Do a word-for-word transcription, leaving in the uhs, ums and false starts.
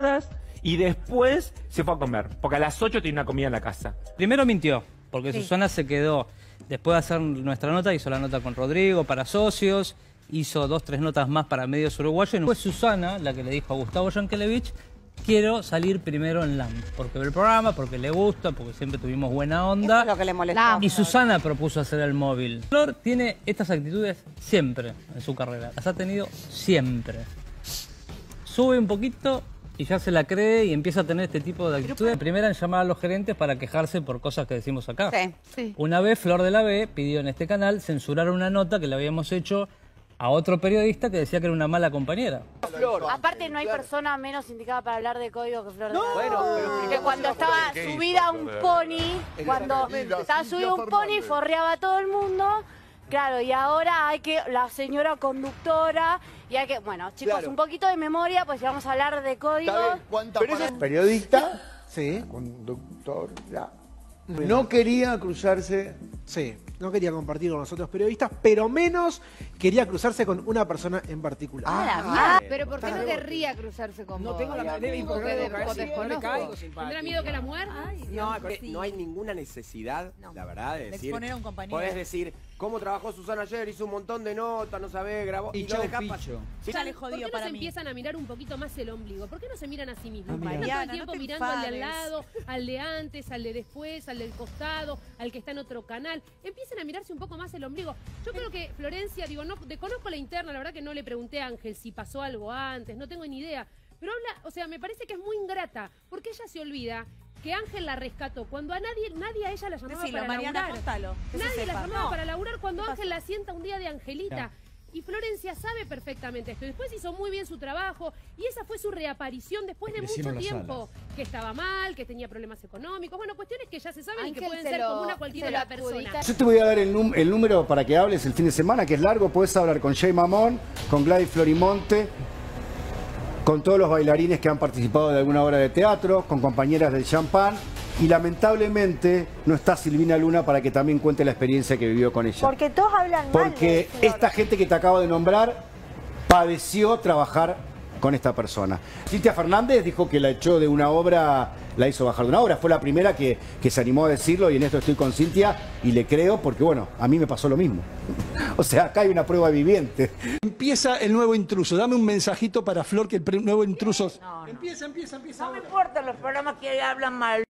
y después se fue a comer, porque a las ocho tenía una comida en la casa. Primero mintió, porque Sí. Susana se quedó, después de hacer nuestra nota, hizo la nota con Rodrigo para socios, hizo dos, tres notas más para medios uruguayos, y fue Susana la que le dijo a Gustavo Yankelevich: quiero salir primero en LAM, porque ve el programa, porque le gusta, porque siempre tuvimos buena onda. Eso es lo que le molestó. La- Y Susana propuso hacer el móvil. Flor tiene estas actitudes siempre en su carrera. Las ha tenido siempre. Sube un poquito y ya se la cree y empieza a tener este tipo de actitudes. La primera en llamar a los gerentes para quejarse por cosas que decimos acá. Sí. Sí. Una vez Flor de la B pidió en este canal censurar una nota que le habíamos hecho a otro periodista que decía que era una mala compañera. Aparte no hay persona menos indicada para hablar de código que Flor de la B. Bueno, pero Que cuando estaba subida a un pony, cuando estaba subida a un pony, forreaba a todo el mundo. Claro, y ahora hay que, la señora conductora, y hay que, bueno, chicos, Claro. un poquito de memoria, pues si vamos a hablar de código. Pero eso es Periodista, Sí, conductor, ya. No quería cruzarse. sí. No quería compartir con los otros periodistas, pero menos quería cruzarse con una persona en particular. Ah, pero ¿por qué no querría cruzarse con No vos? tengo la manera de Porque de- o desconozco. ¿Tendrá miedo que la muerda? No, porque no hay ninguna necesidad, la verdad, de De decir. exponer a un compañero. Podés decir, ¿cómo trabajó Susana ayer? Hizo un montón de notas, no sabés, grabó. Y lo chau, dejás picho. pasar. Sí. Sale ¿Por qué jodido no para se mí. empiezan a mirar un poquito más el ombligo? ¿Por qué no se miran a sí mismos? Ah, mira. Están todo el Mariana, tiempo no te mirando al de al enfades. lado, al de antes, al de después, al del costado, al que está en otro canal. Empiecen a mirarse un poco más el ombligo. Yo creo que Florencia, digo, no desconozco la interna, la verdad que no le pregunté a Ángel si pasó algo antes, no tengo ni idea. Pero habla, o sea, me parece que es muy ingrata, porque ella se olvida que Ángel la rescató cuando a nadie, nadie a ella la llamaba Decilo, para Mariana, laburar. contalo. Que se Nadie la sepa. llamaba No. para laburar cuando ¿Qué Ángel pasó? la sienta un día de Angelita. Claro. Y Florencia sabe perfectamente esto. Después hizo muy bien su trabajo y esa fue su reaparición después de mucho tiempo. Que estaba mal, que tenía problemas económicos. Bueno, cuestiones que ya se saben y que Ángel pueden se ser lo- como una cualquier se lo otra persona. adjudica. Yo te voy a dar el, num- el número para que hables el fin de semana, que es largo. Puedes hablar con Jay Mamón, con Gladys Florimonte, con todos los bailarines que han participado de alguna obra de teatro, con compañeras del champán. Y lamentablemente no está Silvina Luna para que también cuente la experiencia que vivió con ella. Porque todos hablan mal Porque de Flor. esta gente que te acabo de nombrar padeció trabajar con esta persona. Cintia Fernández dijo que la echó de una obra, la hizo bajar de una obra. Fue la primera que, que se animó a decirlo y en esto estoy con Cintia y le creo porque, bueno, a mí me pasó lo mismo. O sea, acá hay una prueba viviente. Empieza el nuevo intruso. Dame un mensajito para Flor que el pre- nuevo intruso... Empieza, empieza, empieza. No me ahora. importan los programas que hablan mal.